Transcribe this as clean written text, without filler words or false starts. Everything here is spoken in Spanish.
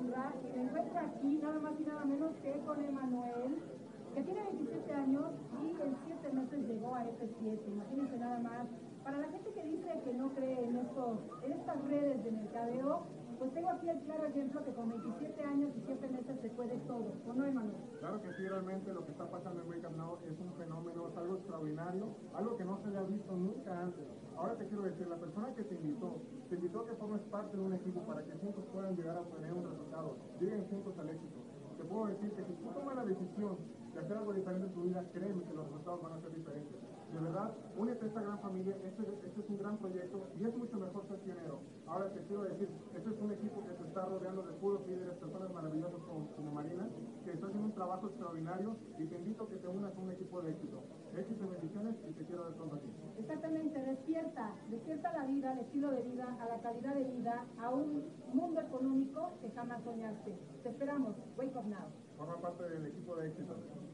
honra y me encuentro aquí nada más y nada menos que con Emanuel, que tiene 27 años y en 7 meses llegó a F7. Imagínense nada más. Para la gente que dice que no cree en estas redes de mercadeo, pues tengo aquí el claro ejemplo que con 27 años y 7 meses se puede todo, ¿o no, Emanuel? Claro que sí, realmente lo que está pasando en Wake Up Now es un fenómeno, es algo extraordinario, algo que no se había visto nunca antes. Ahora te quiero decir, la persona que te invitó a que formes parte de un equipo para que juntos puedan llegar a obtener un resultado, lleguen juntos al éxito. Te puedo decir que si tú tomas la decisión de hacer algo diferente en tu vida, créeme que los resultados van a ser diferentes. De verdad, únete a esta gran familia, este es un gran proyecto y es mucho mejor ser pionero. Ahora te quiero decir, este es un equipo que se está rodeando de puros líderes, personas maravillosas como Marina, que está haciendo un trabajo extraordinario y te invito a que te unas a un equipo de éxito. Éxito y bendiciones y te quiero ver pronto aquí. Exactamente, despierta la vida, el estilo de vida, a la calidad de vida, a un mundo económico que jamás soñaste. Te esperamos, Wake Up Now. Forma parte del equipo de éxito.